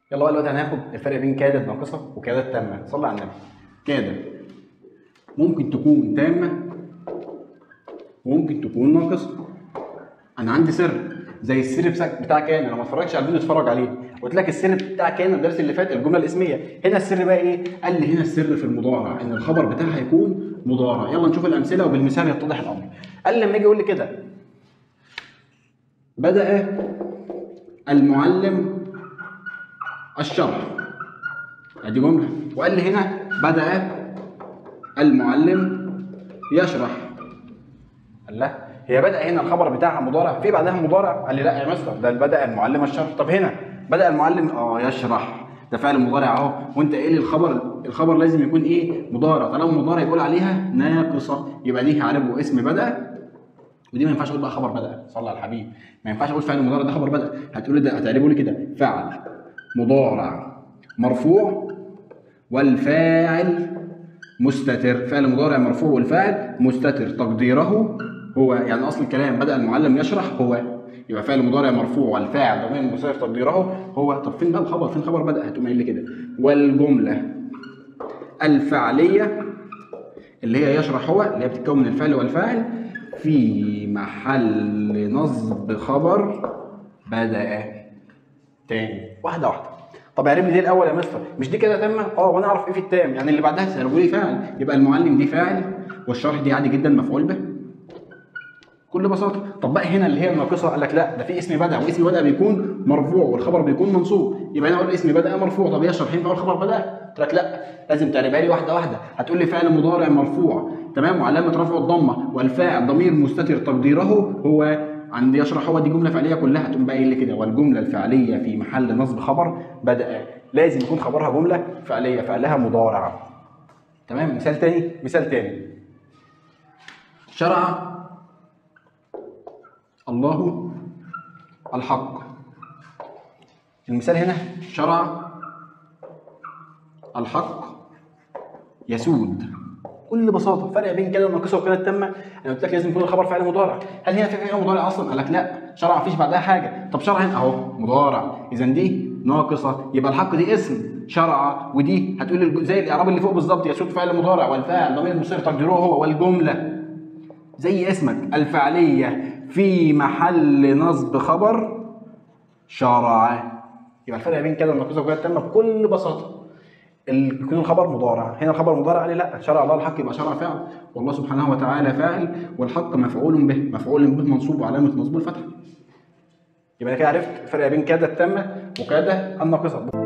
يلا بقى دلوقتي هناخد الفرق بين كادة ناقصة وكادة تامة. صلي على النبي. كادة ممكن تكون تامة وممكن تكون ناقصة. أنا عندي سر زي السر بتاع كان، لو ما اتفرجتش على الفيديو اتفرج عليه، قلت لك السر بتاع كان الدرس اللي فات الجملة الاسمية. هنا السر بقى إيه؟ قال لي هنا السر في المضارع إن الخبر بتاعها يكون مضارع. يلا نشوف الأمثلة وبالمثال يتضح الأمر. قال لي لما يجي يقول لي كده بدأ المعلم الشرح، ادي جمله، وقال لي هنا بدأ المعلم يشرح. قال لا، هي بدأ هنا الخبر بتاعها مضارع، في بعدها مضارع؟ قال لي لا يا مستر، ده بدأ المعلم الشرح. طب هنا بدأ المعلم يشرح، ده فعل مضارع اهو، وانت قايل لي الخبر لازم يكون ايه؟ مضارع. طالما مضارع يقول عليها ناقصه، يبقى دي هعربه اسم بدأ، ودي ما ينفعش اقول بقى خبر بدأ. صلى على الحبيب، ما ينفعش اقول فعل مضارع ده خبر بدأ. هتقول لي ده، هتعربه لي كده فعل مضارع مرفوع والفاعل مستتر. فعل مضارع مرفوع والفاعل مستتر تقديره هو، يعني اصل الكلام بدأ المعلم يشرح هو، يبقى فعل مضارع مرفوع والفاعل ضمير مستتر تقديره هو. طب فين بقى الخبر؟ فين خبر بدأ؟ هتقوم قايل لي كده والجمله الفعليه اللي هي يشرح هو، اللي هي بتتكون من الفعل والفاعل، في محل نصب خبر بدأ. تاني واحده واحده. طب اعرب لي دي الاول يا مستر، مش دي كده تامه؟ وانا اعرف ايه في التام؟ يعني اللي بعدها تقولوا لي فاعل، يبقى المعلم دي فاعل والشرح دي عادي جدا مفعول به بكل بساطه. طب بقى هنا اللي هي الناقصه، قال لك لا، ده في اسم بدأ، واسم بدأ بيكون مرفوع والخبر بيكون منصوب، يبقى انا اقول اسم بدأ مرفوع. طب يشرح ينفع اقول خبر بدأ؟ قلت لك لا، لازم تعربها لي واحده واحده. هتقول لي فعل مضارع مرفوع تمام وعلامه رفعه الضمه والفاعل ضمير مستتر تقديره هو. عندي يشرح هو، دي جمله فعليه كلها. تقوم بقى قايل لي كده والجمله الفعليه في محل نصب خبر بدأ، لازم يكون خبرها جمله فعليه فعلها مضارع. تمام. مثال تاني شرع الله الحق. المثال هنا شرع الحق يسود. بكل بساطه فرق بين كده الناقصه وكده التامه. انا قلت لك لازم يكون الخبر فعل مضارع. هل هنا في فعل مضارع اصلا؟ قال لك لا، شرع مفيش بعدها حاجه. طب شرع هنا اهو مضارع، اذا دي ناقصه، يبقى الحق دي اسم شرع، ودي هتقول لي زي الاعراب اللي فوق بالظبط، يسود فعل مضارع والفاعل ضمير مستتر تقديره هو، والجمله زي اسمك الفعليه في محل نصب خبر شرع. يبقى الفرق بين كده الناقصه وكده التامه بكل بساطه يكون الخبر مضارع. هنا الخبر مضارع، قال لي لا، شرع الله الحق يبقى شرع فعل، والله سبحانه وتعالى فاعل، والحق مفعول به منصوب وعلامه نصبه الفتحه. يبقى انا كده عرفت الفرق بين كده التامه وكده الناقصه.